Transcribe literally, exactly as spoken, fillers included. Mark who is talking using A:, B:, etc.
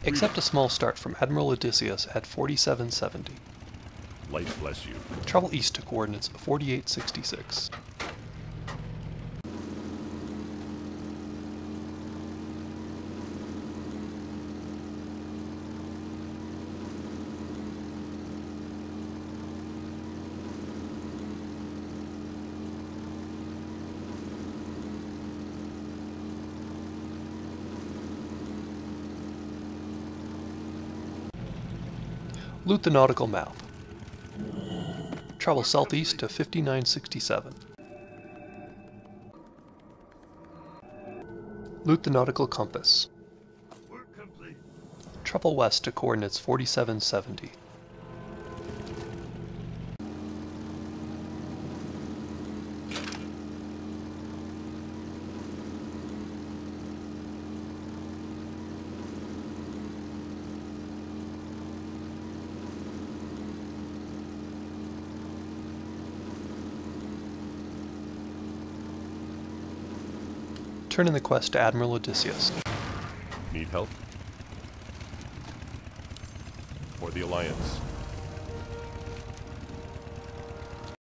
A: Accept a small start from Admiral Odysseus at forty-seven seventy.
B: Light bless you.
A: Travel east to coordinates forty-eight sixty-six. Loot the nautical map. Travel southeast to fifty-nine sixty-seven. Loot the nautical compass.
B: Work complete.
A: Travel west to coordinates forty-seven seventy. Turn in the quest to Admiral Odysseus.
B: Need help? For the Alliance.